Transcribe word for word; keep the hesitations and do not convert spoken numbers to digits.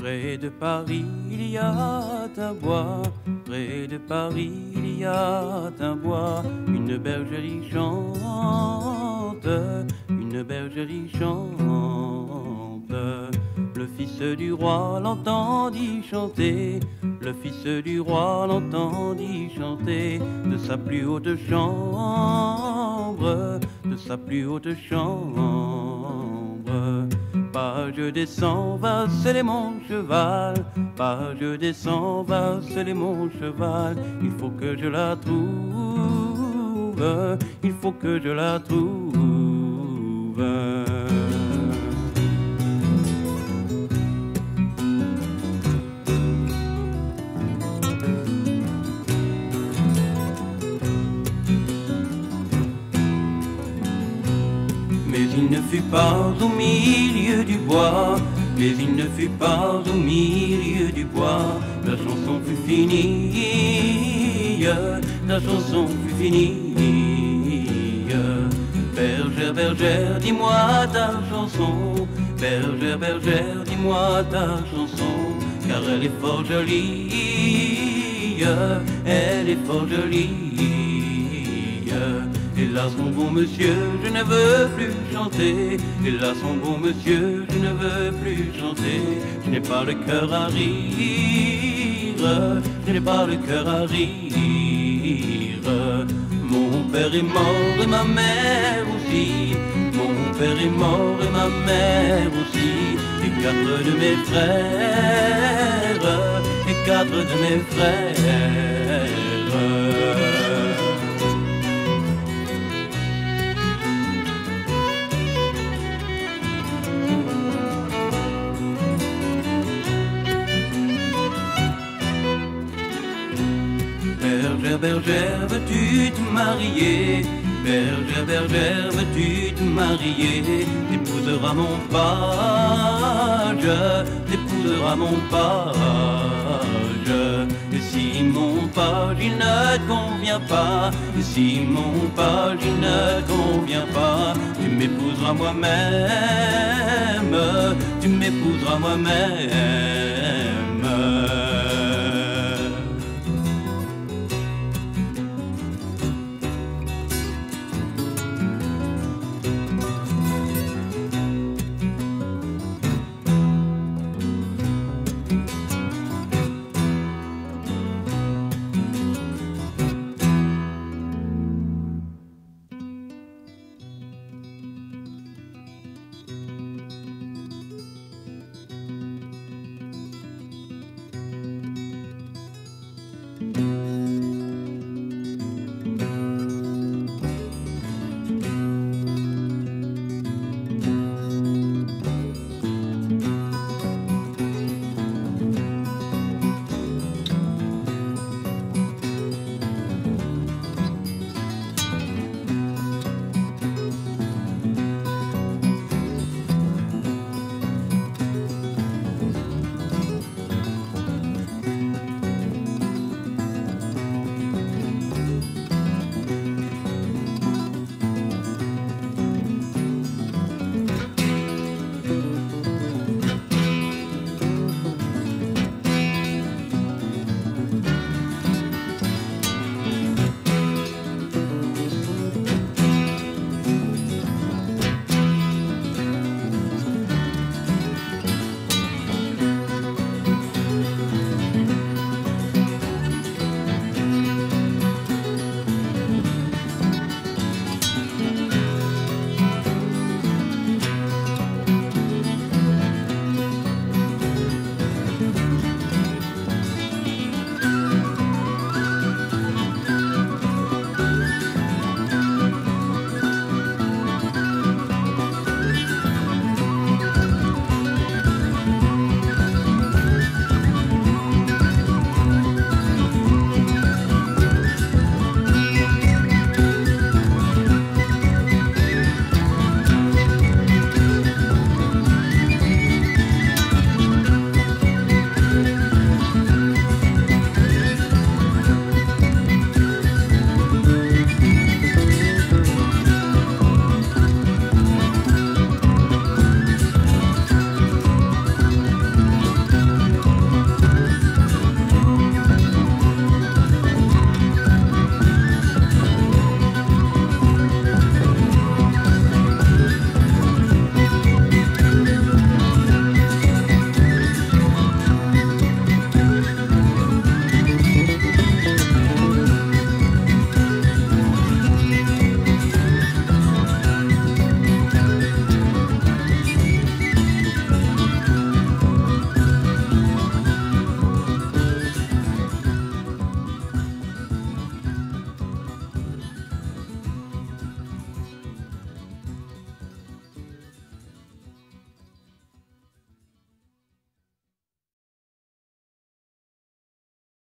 Près de Paris, il y a un bois. Près de Paris, il y a un bois. Une bergerie chante, une bergerie chante. Le fils du roi l'entendit chanter. Le fils du roi l'entendit chanter de sa plus haute chambre, de sa plus haute chambre. Pas je descends, va sceller mon cheval. Pas je descends, va sceller mon cheval. Il faut que je la trouve, il faut que je la trouve. Mais il ne fut pas au milieu du bois, mais il ne fut pas au milieu du bois. La chanson fut finie, la chanson fut finie. Bergère, bergère, dis-moi ta chanson. Bergère, bergère, dis-moi ta chanson. Car elle est fort jolie, elle est fort jolie. Hélas mon bon monsieur, je ne veux plus chanter. Hélas mon bon monsieur, je ne veux plus chanter. Je n'ai pas le cœur à rire, je n'ai pas le cœur à rire. Mon père est mort et ma mère aussi. Mon père est mort et ma mère aussi. Et quatre de mes frères, et quatre de mes frères. Bergère, bergère, veux-tu te marier? Bergère, bergère, veux-tu te marier? T'épouseras mon page, t'épouseras mon page. Et si mon page il ne te convient pas, et si mon page il ne te convient pas, tu m'épouseras moi-même, tu m'épouseras moi-même.